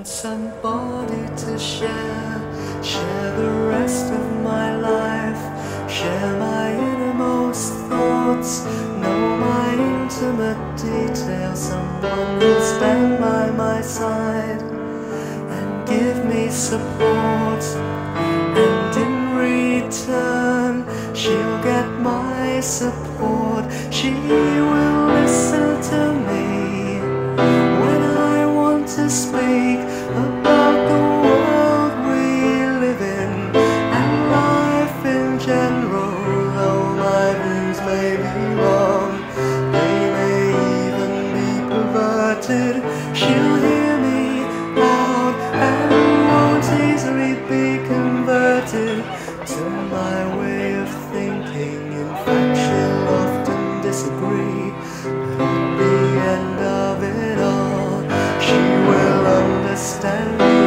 want somebody to share the rest of my life, share my innermost thoughts, know my intimate details, someone who'll stand by my side and give me support, and in return she'll get my support. She will listen to me when I want to speak about the world we live in and life in general. Though my views may be wrong, they may even be perverted, she'll hear me loud and won't easily be converted to my way of thinking. In fact, she'll often disagree, but at the end of it all, she will understand me.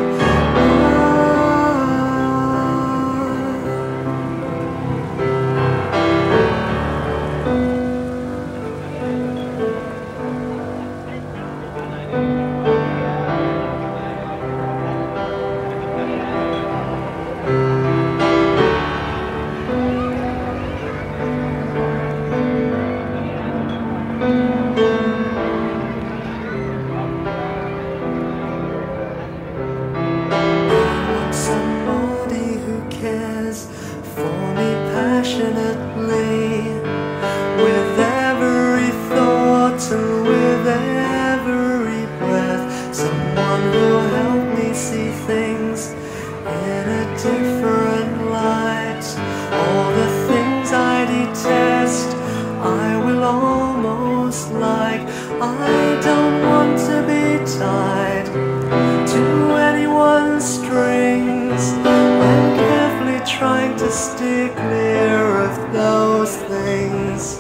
Somebody who cares for me passionately, with every thought and with every breath. Someone who'll help me see things in a different light. All the things I detest, I will almost like. I don't want to be tied to anyone's strings. I'm carefully trying to steer clear of those things.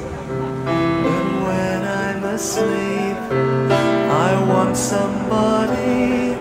But when I'm asleep, I want somebody